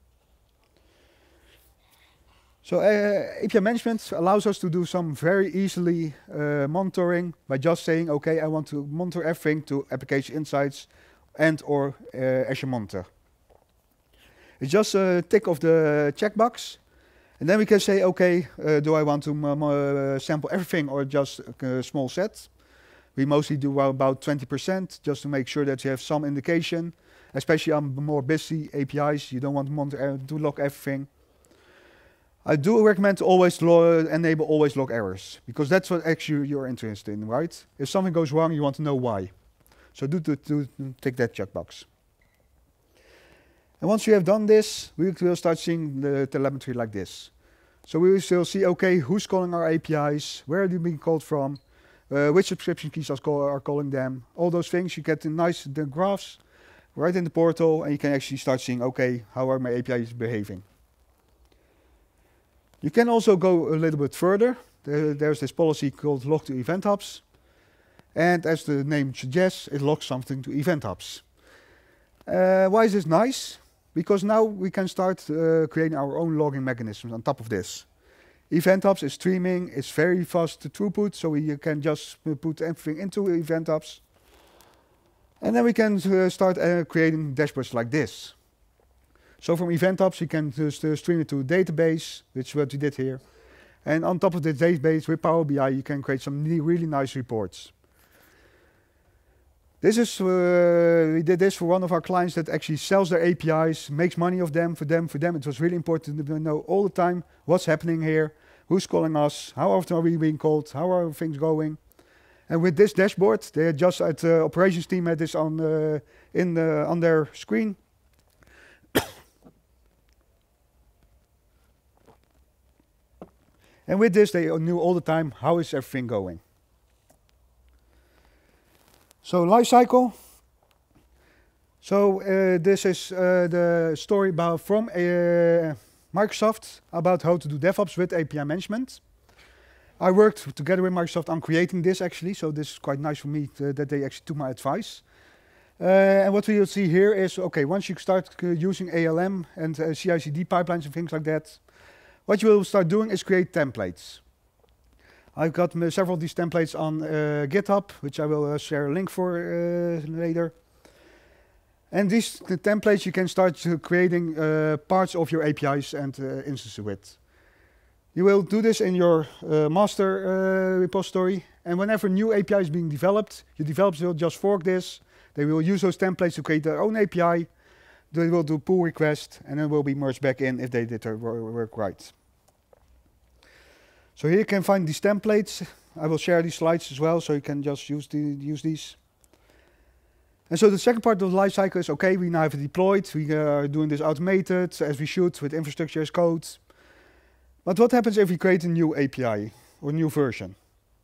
So uh, A P I management allows us to do some very easily uh, monitoring by just saying, okay, I want to monitor everything to application insights and or uh, Azure Monitor. It's just a tick of the checkbox. And then we can say, okay, uh, do I want to uh, sample everything or just a small set? We mostly do about twenty percent just to make sure that you have some indication, especially on more busy A P Is. You don't want to monitor, to log everything. I do recommend to always lo enable always log errors, because that's what actually you're interested in, right? If something goes wrong, you want to know why. So do, do, do tick that checkbox. And once you have done this, we will start seeing the telemetry like this. So we will still see, okay, who's calling our A P Is, where are they being called from, uh, which subscription keys are, call are calling them, all those things. You get the nice the graphs right in the portal, and you can actually start seeing, okay, how are my A P Is behaving. You can also go a little bit further. There, there's this policy called log to event hubs. And as the name suggests, it logs something to event hubs. Uh, why is this nice? Because now we can start uh, creating our own logging mechanisms on top of this. Event hubs is streaming, it's very fast to throughput, so we can just put everything into event hubs. And then we can uh, start uh, creating dashboards like this. So from event hubs, you can just uh, stream it to a database, which is what we did here. And on top of the database with Power B I, you can create some really nice reports. This is, uh, we did this for one of our clients that actually sells their A P Is, makes money of them, for them, for them. It was really important to know all the time what's happening here, who's calling us, how often are we being called, how are things going. And with this dashboard, they had just at the uh, operations team had this on, uh, in, uh, on their screen. And with this, they knew all the time how is everything going. So life cycle. So uh, this is uh, the story about from uh, Microsoft about how to do DevOps with A P I management. I worked together with Microsoft on creating this actually, so this is quite nice for me to, that they actually took my advice. Uh, and what we'll see here is, okay, once you start uh, using A L M and uh, C I C D pipelines and things like that, what you will start doing is create templates. I've got several of these templates on uh, GitHub, which I will uh, share a link for uh, later. And these the templates you can start uh, creating uh, parts of your A P Is and uh, instances with. You will do this in your uh, master uh, repository, and whenever new A P I is being developed, your developers will just fork this. They will use those templates to create their own A P I. They will do pull request, and then will be merged back in if they did their work right. So here you can find these templates. I will share these slides as well, so you can just use, the, use these. And so the second part of the lifecycle is, okay, we now have it deployed. We are doing this automated, as we should, with infrastructure as code. But what happens if we create a new A P I or new version?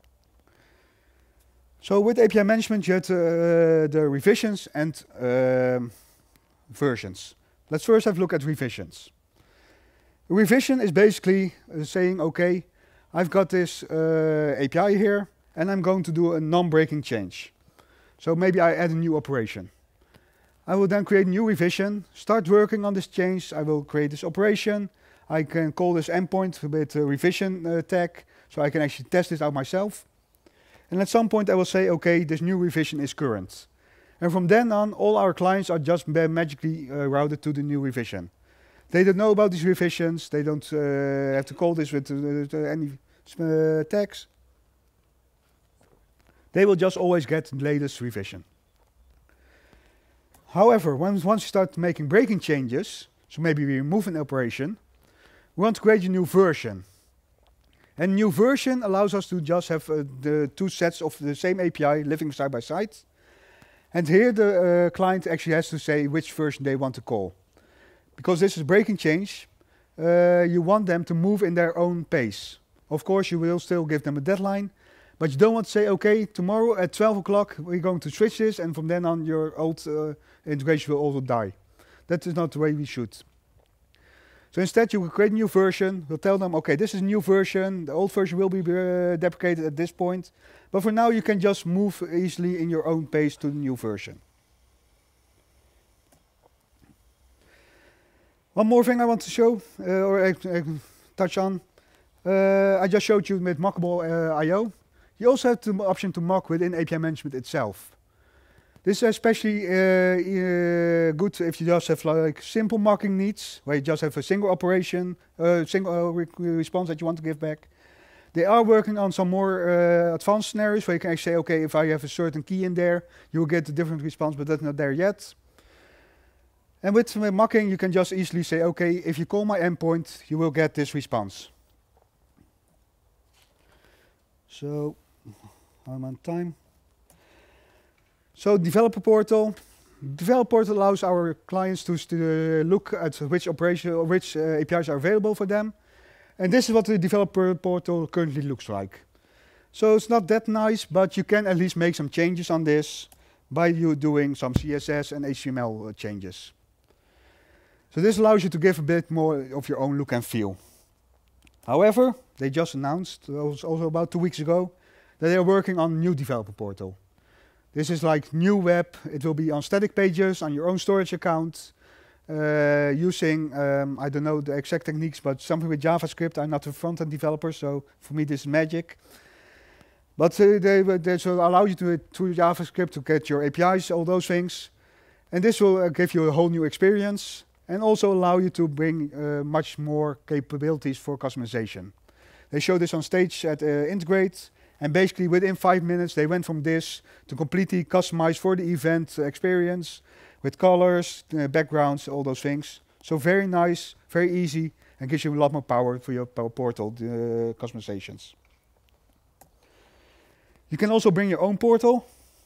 So with A P I management, you have uh, the revisions and um, versions. Let's first have a look at revisions. A revision is basically uh, saying, okay, I've got this uh, A P I here, and I'm going to do a non-breaking change. So maybe I add a new operation. I will then create a new revision, start working on this change. I will create this operation. I can call this endpoint with a revision uh, tag, so I can actually test this out myself. And at some point I will say, okay, this new revision is current. And from then on, all our clients are just magically uh, routed to the new revision. They don't know about these revisions. They don't uh, have to call this with uh, any uh, tags. They will just always get the latest revision. However, when, once you start making breaking changes, so maybe we remove an operation, we want to create a new version. And new version allows us to just have uh, the two sets of the same A P I living side by side. And here the uh, client actually has to say which version they want to call. Because this is breaking change, uh, you want them to move in their own pace. Of course, you will still give them a deadline, but you don't want to say, okay, tomorrow at twelve o'clock we're going to switch this, and from then on your old uh, integration will also die. That is not the way we should. So instead you will create a new version, we'll tell them, okay, this is a new version, the old version will be uh, deprecated at this point, but for now you can just move easily in your own pace to the new version. One more thing I want to show, uh, or uh, uh, touch on, uh, I just showed you with mockable uh, I O. You also have the option to mock within A P I management itself. This is especially uh, uh, good if you just have like simple mocking needs, where you just have a single operation, a uh, single uh, re response that you want to give back. They are working on some more uh, advanced scenarios where you can actually say, okay, if I have a certain key in there, you will get a different response, but that's not there yet. And with uh, mocking, you can just easily say, okay, if you call my endpoint, you will get this response. So, I'm on time. So, developer portal. Developer portal allows our clients to uh, look at which operation or which uh, A P Is are available for them. And this is what the developer portal currently looks like. So it's not that nice, but you can at least make some changes on this by you doing some C S S and H T M L uh, changes. So this allows you to give a bit more of your own look and feel. However, they just announced, also about two weeks ago, that they are working on a new developer portal. This is like new web. It will be on static pages, on your own storage account, uh, using, um, I don't know the exact techniques, but something with JavaScript. I'm not a front-end developer, so for me this is magic. But uh, they, they will allow you to, through JavaScript to get your A P Is, all those things. And this will uh, give you a whole new experience and also allow you to bring uh, much more capabilities for customization. They showed this on stage at uh, Integrate. And basically within five minutes, they went from this to completely customize for the event uh, experience with colors, uh, backgrounds, all those things. So very nice, very easy, and gives you a lot more power for your portal uh, customizations. You can also bring your own portal.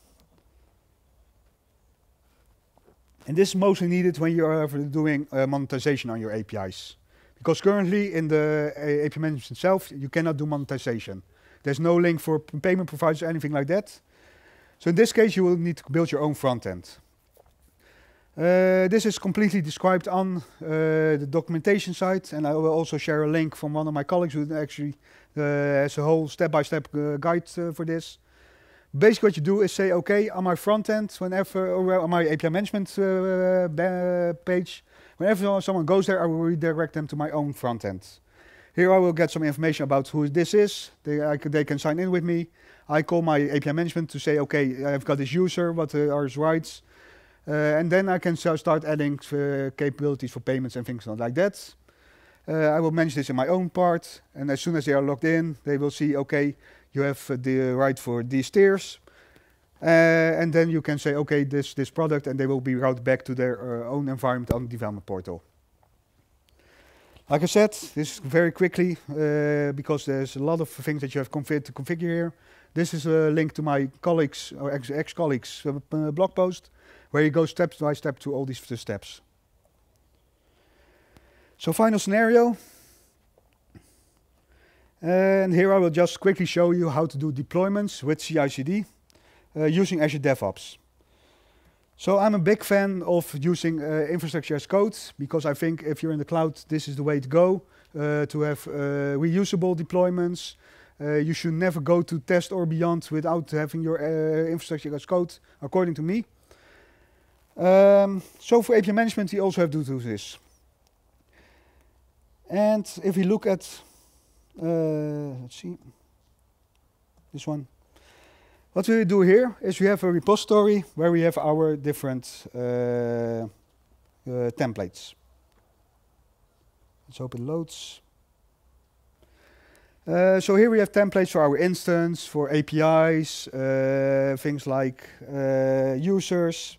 And this is mostly needed when you are doing uh, monetization on your A P Is. Because currently in the A P I management itself, you cannot do monetization. There's no link for payment providers or anything like that. So in this case, you will need to build your own front end. Uh, this is completely described on uh, the documentation site, and I will also share a link from one of my colleagues who actually uh, has a whole step-by-step uh, guide uh, for this. Basically what you do is say, okay, on my front end, whenever, or on my A P I management uh, page, whenever someone goes there, I will redirect them to my own front end. Here I will get some information about who this is. They, I could, they can sign in with me. I call my A P I management to say, okay, I've got this user, what uh, are his rights? Uh, and then I can start adding uh, capabilities for payments and things like that. Uh, I will manage this in my own part. And as soon as they are logged in, they will see, okay, you have uh, the right for these tiers. Uh, and then you can say, okay, this, this product, and they will be routed back to their uh, own environment on the development portal. Like I said, this is very quickly, uh, because there's a lot of things that you have config to configure here. This is a link to my colleagues, or ex-colleagues uh, blog post, where you go step by step to all these steps. So final scenario. And here I will just quickly show you how to do deployments with C I C D uh, using Azure DevOps. So I'm a big fan of using uh, infrastructure as code, because I think if you're in the cloud, this is the way to go, uh, to have uh, reusable deployments. Uh, you should never go to test or beyond without having your uh, infrastructure as code, according to me. Um, so for A P I management, we also have to do this. And if we look at, uh, let's see, this one. What we do here is we have a repository where we have our different uh, uh, templates. Let's hope it loads. Uh, so here we have templates for our instance, for A P Is, uh, things like uh, users.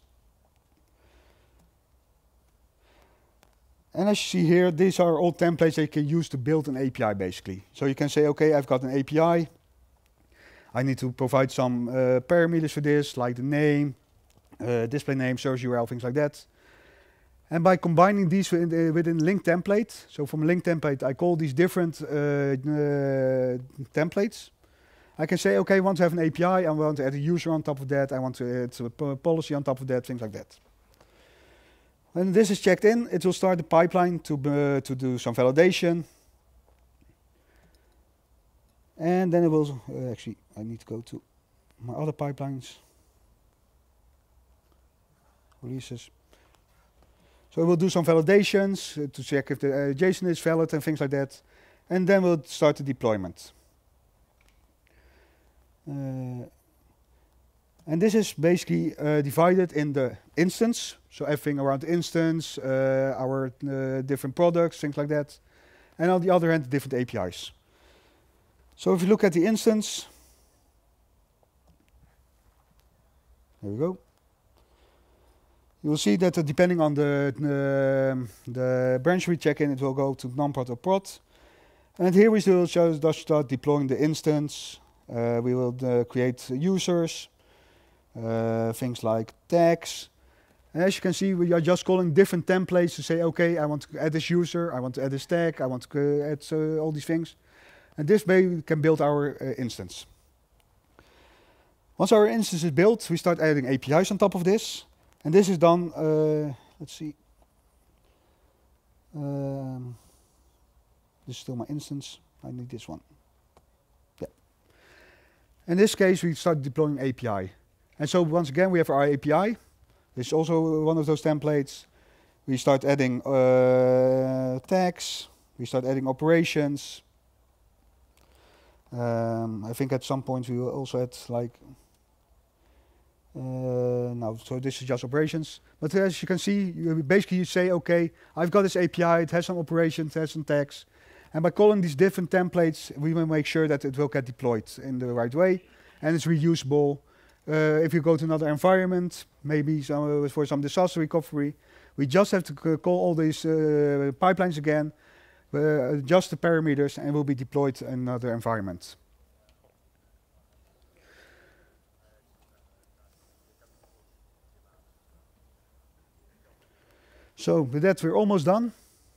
And as you see here, these are all templates that you can use to build an A P I basically. So you can say, okay, I've got an A P I. I need to provide some uh, parameters for this, like the name, uh, display name, service U R L, things like that. And by combining these within, uh, within link template, so from link template, I call these different uh, uh, templates. I can say, okay, I want to have an A P I, I want to add a user on top of that, I want to add a policy on top of that, things like that. When this is checked in, it will start the pipeline to, uh, to do some validation. And then it will, uh, actually, I need to go to my other pipelines. Releases. So we'll do some validations uh, to check if the uh, JSON is valid and things like that. And then we'll start the deployment. Uh, and this is basically uh, divided in the instance. So everything around the instance, uh, our uh, different products, things like that. And on the other hand, different A P Is. So if you look at the instance, there we go. You will see that uh, depending on the, uh, the branch we check in, it will go to non-prod or prod. And here we will just start deploying the instance. Uh, we will uh, create users, uh, things like tags. And as you can see, we are just calling different templates to say, okay, I want to add this user, I want to add this tag, I want to uh, add uh, all these things. And this way we can build our uh, instance. Once our instance is built, we start adding A P Is on top of this. And this is done, uh, let's see. Um, this is still my instance. I need this one. Yeah. In this case, we start deploying A P I. And so once again, we have our A P I. This is also one of those templates. We start adding uh, tags. We start adding operations. Um, I think at some point we will also add like, uh, no, so this is just operations. But as you can see, you basically you say, okay, I've got this A P I, it has some operations, it has some tags. And by calling these different templates, we will make sure that it will get deployed in the right way. And it's reusable. Uh, if you go to another environment, maybe some, for some disaster recovery, we just have to call all these uh, pipelines again, uh, adjust the parameters, and will be deployed in another environment. So with that, we're almost done.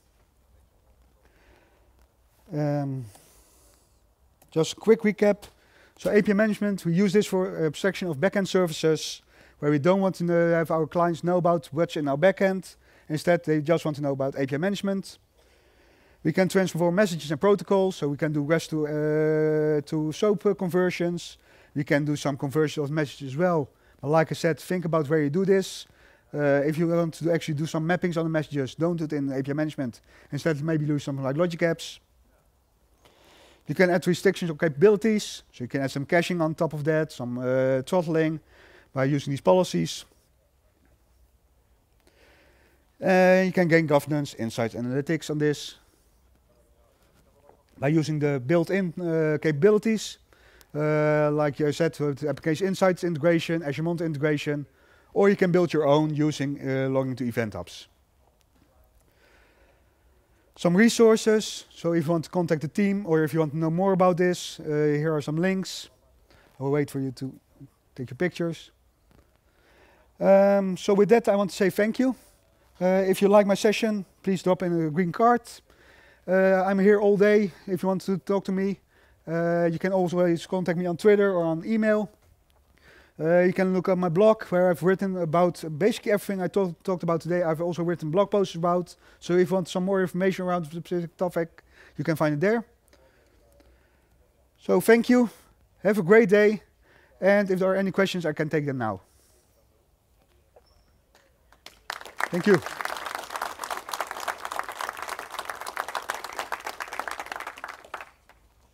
Um, just a quick recap. So A P I management, we use this for abstraction of backend services, where we don't want to know, have our clients know about what's in our backend. Instead, they just want to know about A P I management. We can transform messages and protocols, so we can do REST to, uh, to SOAP conversions. We can do some conversion of messages as well. But like I said, think about where you do this. Uh, if you want to actually do some mappings on the messages, don't do it in A P I management. Instead, maybe do something like logic apps. You can add restrictions or capabilities, so you can add some caching on top of that, some uh, throttling by using these policies. Uh, you can gain governance, insights, analytics on this by using the built-in uh, capabilities, uh, like I said, with application insights integration, Azure Monte integration, or you can build your own using uh, logging to event hubs. Some resources, so if you want to contact the team or if you want to know more about this, uh, here are some links. I will wait for you to take your pictures. Um, so with that, I want to say thank you. Uh, if you like my session, please drop in a green card. Uh, I'm here all day if you want to talk to me. Uh, you can always contact me on Twitter or on email. Uh, you can look at my blog where I've written about basically everything I talk, talked about today. I've also written blog posts about. So if you want some more information around the specific topic, you can find it there. So thank you. Have a great day. And if there are any questions, I can take them now. Thank you.